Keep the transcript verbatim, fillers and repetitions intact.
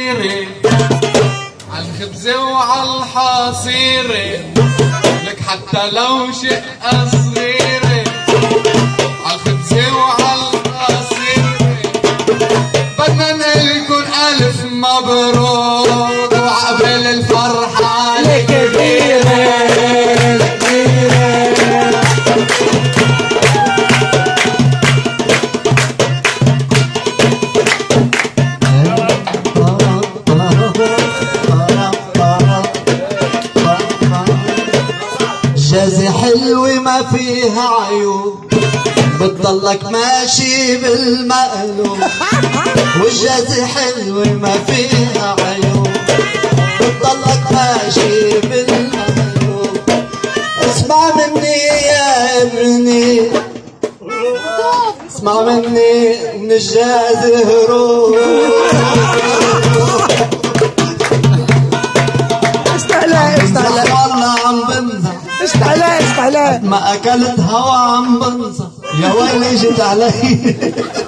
صغيرة عالخبزة وعالحصيرة لك حتى لو شقة صغيرة عالخبزة وعالحصيرة بدنا نقلكن ألف مبروك وعقبال الفرحة الكبيرة. جازي حلوة ما فيها عيوب بتضلك ماشي بالمقلوب والجازي حلوة ما فيها عيوب بتضلك ماشي بالمقلوب. اسمع مني يا ابني اسمع مني من الجازي هروب. استعلاء استعلاء والله عم بنزح استعلاء استعلاء ما اكلت هوا عم بنصح يا ويلي جيت علي.